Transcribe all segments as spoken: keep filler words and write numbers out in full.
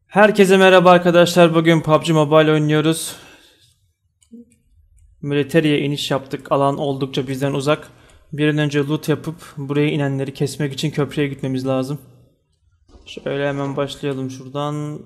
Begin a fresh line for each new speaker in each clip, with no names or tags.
Herkese merhaba arkadaşlar. Bugün P U B G Mobile oynuyoruz. Militariye iniş yaptık. Alan oldukça bizden uzak. Bir an önce loot yapıp buraya inenleri kesmek için köprüye gitmemiz lazım. Şöyle hemen başlayalım şuradan.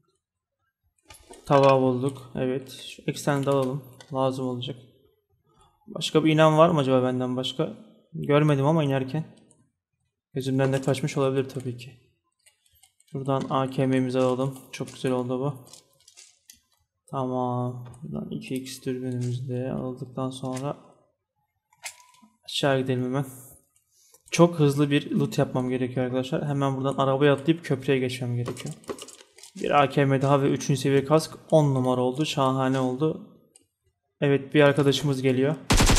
Tava bulduk. Evet. Şu eksen de alalım. Lazım olacak. Başka bir inen var mı acaba benden başka? Görmedim ama inerken. Gözümden de kaçmış olabilir tabii ki. Şuradan A K M'mizi alalım. Çok güzel oldu bu. Tamam. Buradan iki x dürbünümüzü de aldıktan sonra aşağı gidelim hemen. Çok hızlı bir loot yapmam gerekiyor arkadaşlar. Hemen buradan arabaya atlayıp köprüye geçmem gerekiyor. Bir A K M daha ve üçüncü seviye kask on numara oldu. Şahane oldu. Evet, bir arkadaşımız geliyor.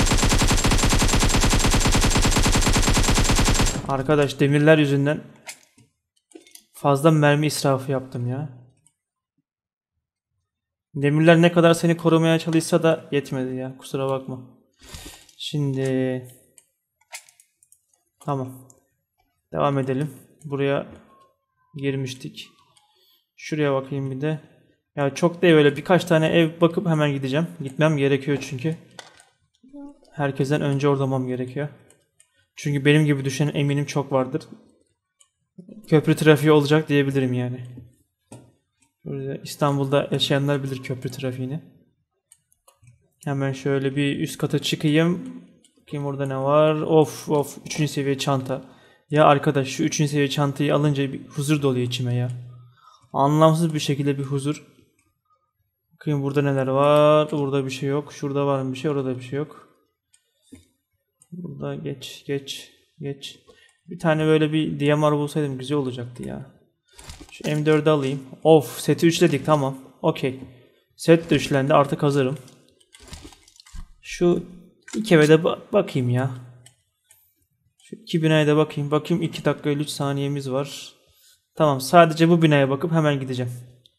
Arkadaş, demirler yüzünden fazla mermi israfı yaptım ya. Demirler ne kadar seni korumaya çalışsa da yetmedi ya. Kusura bakma. Şimdi tamam. Devam edelim. Buraya girmiştik. Şuraya bakayım bir de. Ya çok değil, öyle birkaç tane ev bakıp hemen gideceğim. Gitmem gerekiyor çünkü. Herkesten önce orada olmam gerekiyor. Çünkü benim gibi düşünen eminim çok vardır. Köprü trafiği olacak diyebilirim yani. Burada İstanbul'da yaşayanlar bilir köprü trafiğini. Hemen şöyle bir üst kata çıkayım. Bakayım orada ne var. Of of. Üçüncü seviye çanta. Ya arkadaş, şu üçüncü seviye çantayı alınca bir huzur doluyor içime ya. Anlamsız bir şekilde bir huzur. Bakayım burada neler var. Burada bir şey yok. Şurada var mı bir şey. Orada bir şey yok. Burada geç geç geç. Bir tane böyle bir D M R bulsaydım güzel olacaktı ya. Şu M dördü alayım. Of, seti üçledik, tamam. Okey. Set de üçlendi, artık hazırım. Şu iki eve de ba bakayım ya. Şu iki binaya da bakayım. Bakayım, iki dakika elli üç saniyemiz var. Tamam, sadece bu binaya bakıp hemen gideceğim.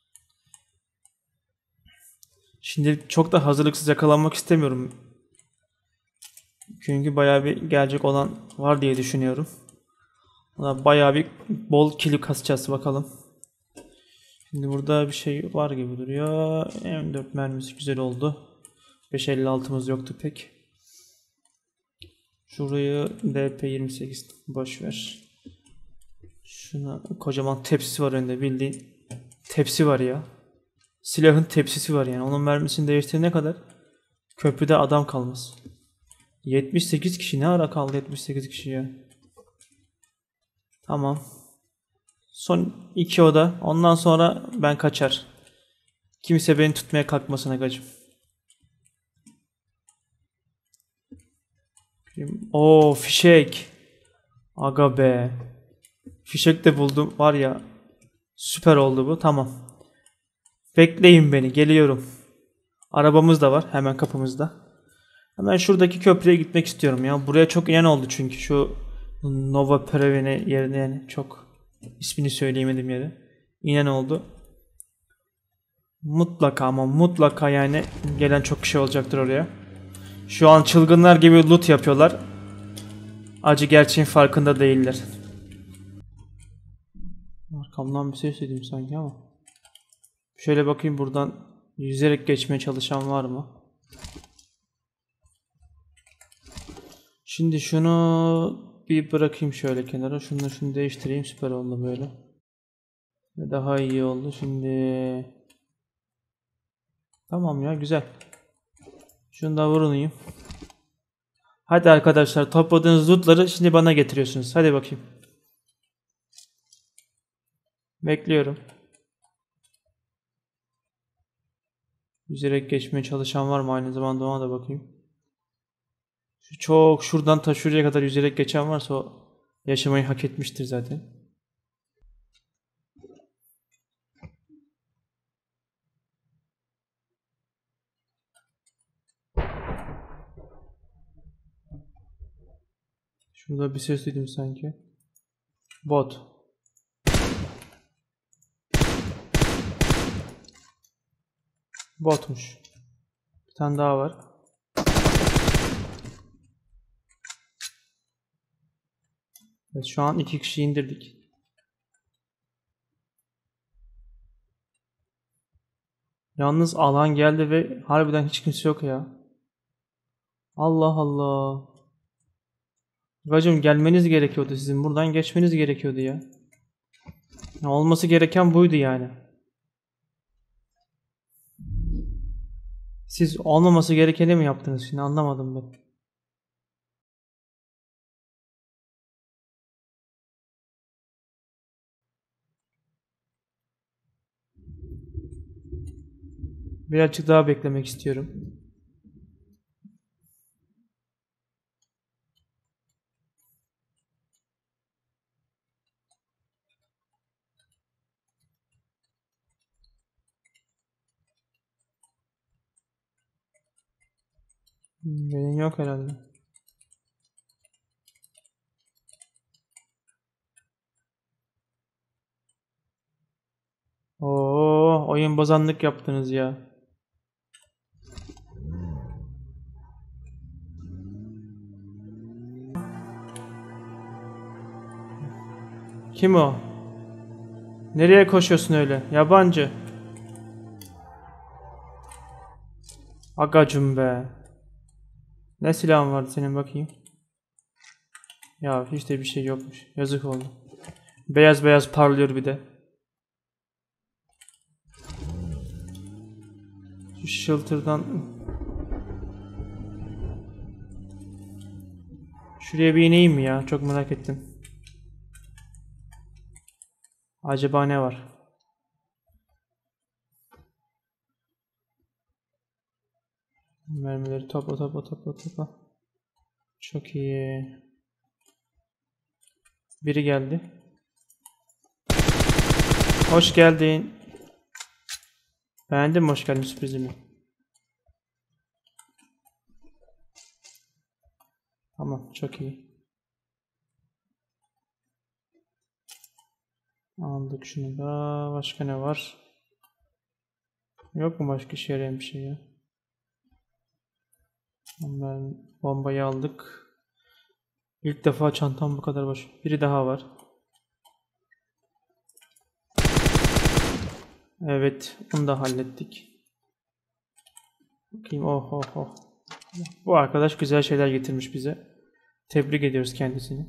Şimdi çok da hazırlıksız yakalanmak istemiyorum. Çünkü bayağı bir gelecek olan var diye düşünüyorum. Bayağı bir bol kill kasacağız bakalım. Şimdi burada bir şey var gibi duruyor. M dört mermisi güzel oldu. beş elli altımız yoktu pek. Şurayı D P yirmi sekiz boş ver. Şuna kocaman tepsi var önünde, bildiğin tepsi var ya. Silahın tepsisi var yani. Onun mermisini değiştirene kadar köprüde adam kalmaz. yetmiş sekiz kişi, ne ara kaldı yetmiş sekiz kişi ya. Tamam. Son iki oda. Ondan sonra ben kaçar. Kimse beni tutmaya kalkmasın agacım. Oo, fişek. Aga be. Fişek de buldum. Var ya. Süper oldu bu. Tamam. Bekleyin beni. Geliyorum. Arabamız da var. Hemen kapımızda. Hemen şuradaki köprüye gitmek istiyorum ya. Buraya çok inen oldu çünkü. Şu Nova Prevene yerine, yani çok ismini söyleyemedim yeri. İnen oldu. Mutlaka ama mutlaka yani gelen çok kişi olacaktır oraya. Şu an çılgınlar gibi loot yapıyorlar. Acı gerçeğin farkında değiller. Arkamdan bir ses duydum sanki ama. Şöyle bakayım, buradan yüzerek geçmeye çalışan var mı? Şimdi şunu bir bırakayım şöyle kenara. Şunu şunu değiştireyim. Süper oldu böyle. Daha iyi oldu. Şimdi tamam ya, güzel. Şunu da vurunayım. Hadi arkadaşlar, topladığınız lootları şimdi bana getiriyorsunuz. Hadi bakayım. Bekliyorum. Yüzerek geçmeye çalışan var mı? Aynı zamanda ona da bakayım. Şu çok şuradan ta şuraya kadar yüzerek geçen varsa o yaşamayı hak etmiştir zaten. Şurada bir ses duydum sanki. Bot. Botmuş. Bir tane daha var. Evet, şu an iki kişi indirdik. Yalnız alan geldi ve harbiden hiç kimse yok ya. Allah Allah. Bacım gelmeniz gerekiyordu sizin. Buradan geçmeniz gerekiyordu ya. Ya olması gereken buydu yani. Siz olmaması gerekeni mi yaptınız şimdi anlamadım ben. Birazcık daha beklemek istiyorum. Benim yok herhalde. Oo, oyun bozanlık yaptınız ya. Kim o? Nereye koşuyorsun öyle? Yabancı. Agacım be. Ne silahın vardı senin bakayım? Ya hiç de bir şey yokmuş. Yazık oldu. Beyaz beyaz parlıyor bir de. Şu shelter'dan şuraya bir ineyim mi ya? Çok merak ettim. Acaba ne var? Mermileri topla topla topla topla. Çok iyi. Biri geldi. Hoş geldin. Beğendin mi hoş geldin sürprizimi? Tamam çok iyi. Aldık şunu da. Başka ne var? Yok mu başka işe yarayan bir şey ya? Ben bombayı aldık. İlk defa çantam bu kadar boş. Biri daha var. Evet, onu da hallettik. Bakayım, oh oh oh. Bu arkadaş güzel şeyler getirmiş bize. Tebrik ediyoruz kendisini.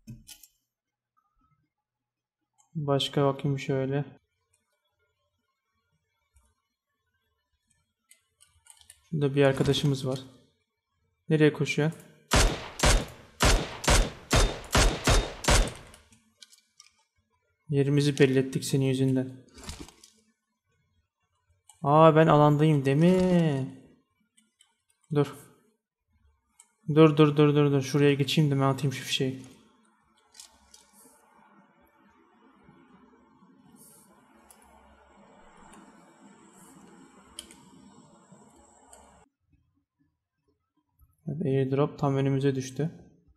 Başka bakayım şöyle. Şurada bir arkadaşımız var. Nereye koşuyor? Yerimizi belli ettik senin yüzünden. Aa ben alandayım değil mi? Dur. Dur dur dur dur dur. Şuraya geçeyim de ben atayım şu fişeği. Evet, airdrop tam önümüze düştü.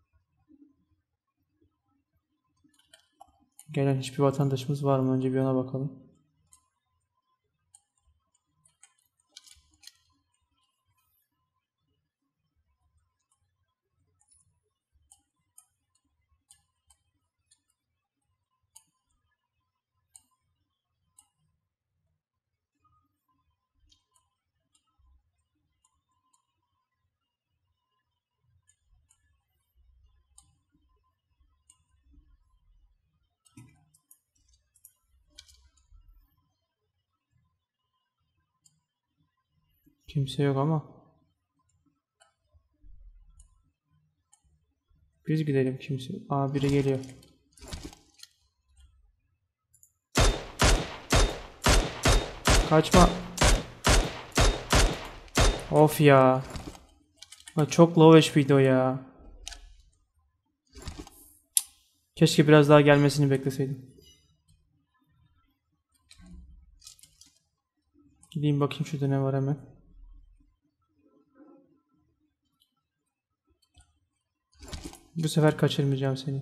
Gelen hiçbir vatandaşımız var mı? Önce bir ona bakalım. Kimse yok ama. Biz gidelim kimse. Aa biri geliyor. Kaçma. Of ya. Çok low H P'di o ya. Keşke biraz daha gelmesini bekleseydim. Gideyim bakayım şurada ne var hemen. Bu sefer kaçırmayacağım seni.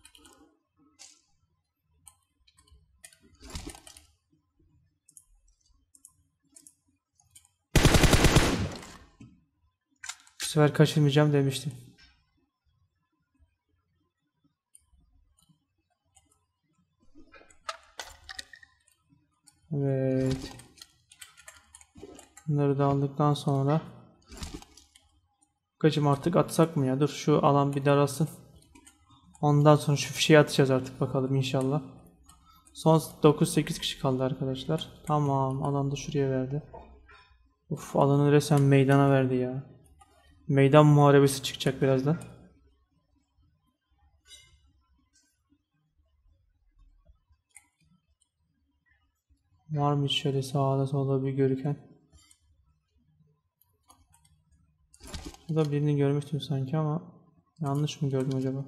Bu sefer kaçırmayacağım demiştim. Evet. da aldıktan sonra kaçım artık atsak mı ya? Dur şu alan bir daralsın. Ondan sonra şu fişeği atacağız artık bakalım inşallah. Son dokuz sekiz kişi kaldı arkadaşlar. Tamam, alan da şuraya verdi. Uf, alanı resmen meydana verdi ya. Meydan muharebesi çıkacak birazdan. Var mı şöyle sağda solda bir görüken? Burada birini görmüştüm sanki ama yanlış mı gördüm acaba?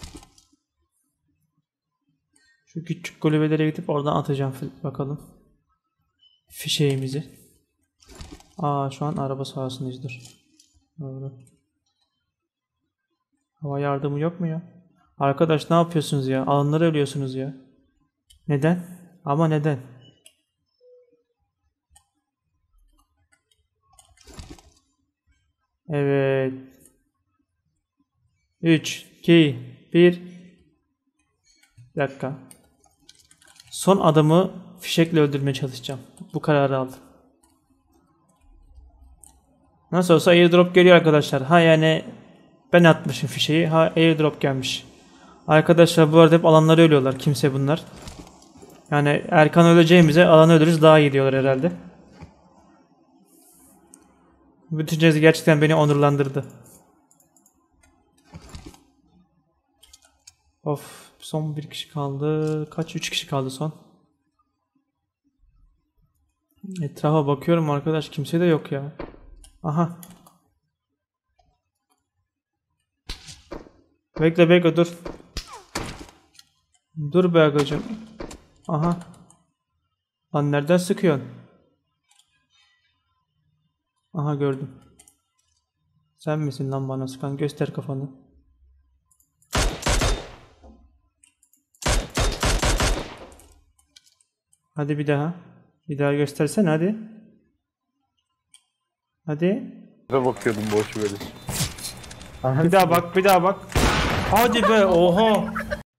Şu küçük kulübelere gidip oradan atacağım bakalım. Fişeğimizi. Aa, şu an araba sahasındayız, dur. Doğru. Hava yardımı yok mu ya? Arkadaş ne yapıyorsunuz ya? Alanları ölüyorsunuz ya. Neden? Ama neden? Evet. üç, iki, bir. Bir dakika. Son adamı fişekle öldürmeye çalışacağım. Bu kararı aldım. Nasıl olsa airdrop geliyor arkadaşlar. Ha yani ben atmışım fişeği. Ha airdrop gelmiş. Arkadaşlar bu arada hep alanları ölüyorlar. Kimse bunlar. Yani Erkan öleceğimize alanı ölürüz daha iyi diyorlar herhalde. Bütün cezi gerçekten beni onurlandırdı. Of, son bir kişi kaldı. Kaç? Üç kişi kaldı son. Etrafa bakıyorum arkadaş, kimse de yok ya. Aha. Bekle bekle dur. Dur be agacım. Aha. Lan nereden sıkıyorsun? Aha, gördüm. Sen misin lan bana sıkan? Göster kafanı. Hadi bir daha. Bir daha göstersen hadi. Hadi.
Ne bakıyordum boş böyle.
Bir daha bak, bir daha bak. Hadi be, oha.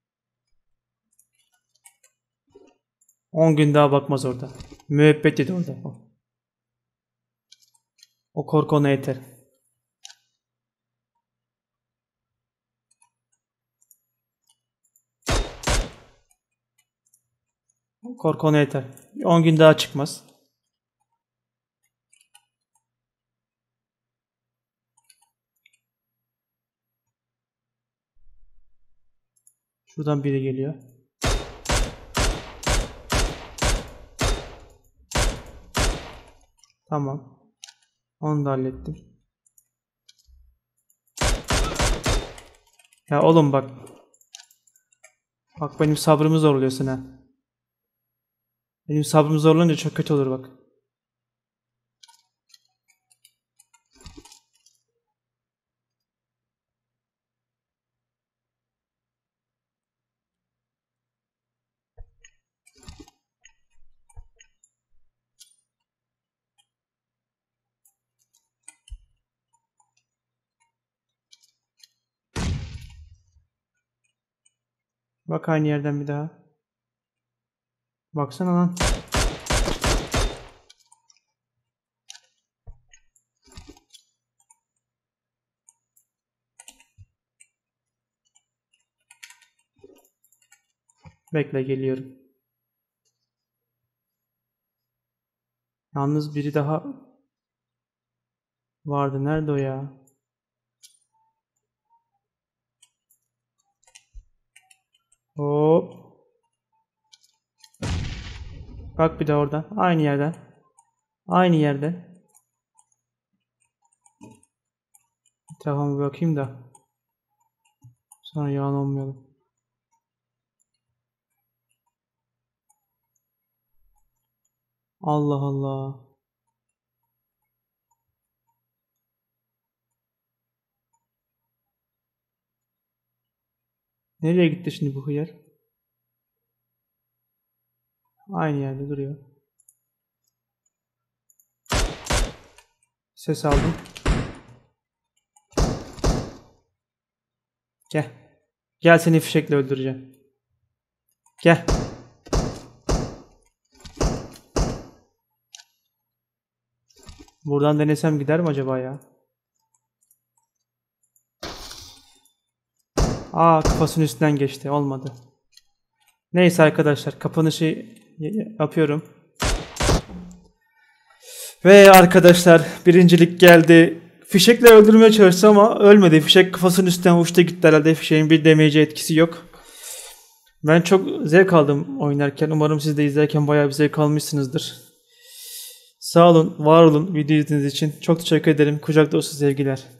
on gün daha bakmaz orada. Müebbet dedi orada. O korku ona yeter. O korku ona yeter. on gün daha çıkmaz. Şuradan biri geliyor. Tamam. Onu da hallettim. Ya oğlum bak. Bak benim sabrımı zorluyorsun ha. Benim sabrımı zorlanınca çok kötü olur bak. Bak aynı yerden bir daha. Baksana lan. Bekle, geliyorum. Yalnız biri daha vardı. Nerede o ya? Hop. Bak bir de oradan. Aynı yerden. Aynı yerde. Etrafıma bir bakayım da. Sonra yalan olmayalım. Allah Allah. Nereye gitti şimdi bu hıyar? Aynı yerde duruyor. Ses aldım. Gel. Gel, seni fişekle öldüreceğim. Gel. Buradan denesem gider mi acaba ya? Aa, kafasının üstünden geçti. Olmadı. Neyse arkadaşlar, kapanışı yapıyorum. Ve arkadaşlar, birincilik geldi. Fişekle öldürmeye çalıştı ama ölmedi. Fişek kafasının üstten uçtu gitti herhalde. Fişeğin bir damage'e etkisi yok. Ben çok zevk aldım oynarken. Umarım siz de izlerken bayağı bir zevk almışsınızdır. Sağ olun, var olun video izlediğiniz için. Çok teşekkür ederim. Kucak dolusu sevgiler.